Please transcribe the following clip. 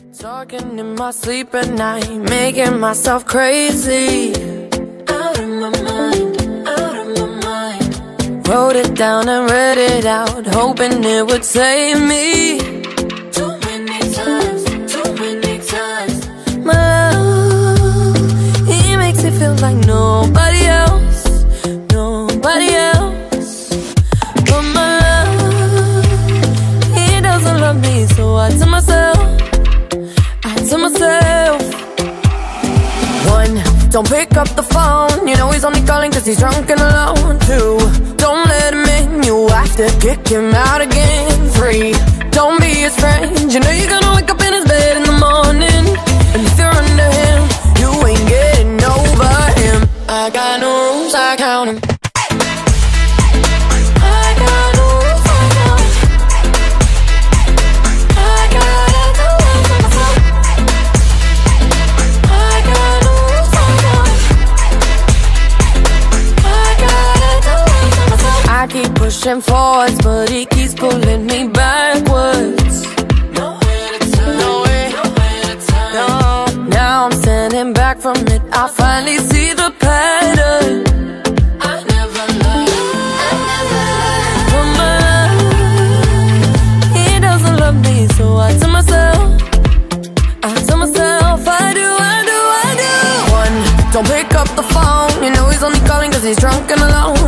Talking in my sleep at night, making myself crazy. Out of my mind, out of my mind. Wrote it down and read it out, hoping it would save me. Too many times, too many times. My love, he makes me feel like nobody else, nobody else. But my love, he doesn't love me, so I tell myself, one, don't pick up the phone, you know he's only calling cause he's drunk and alone. Two, don't let him in, you have to kick him out again. Three, don't be his friend, you know you're gonna wake up in his bed in the morning. And if you're under him, you ain't getting over him. I got no rules, I count him. I keep pushing forwards, but he keeps pulling me backwards. Nowhere to turn, nowhere to turn. No, now I'm standing back from it, I finally see the pattern. I never loved, but my love, he doesn't love me, so I tell myself, I do. One, don't pick up the phone, you know he's only calling cause he's drunk and alone.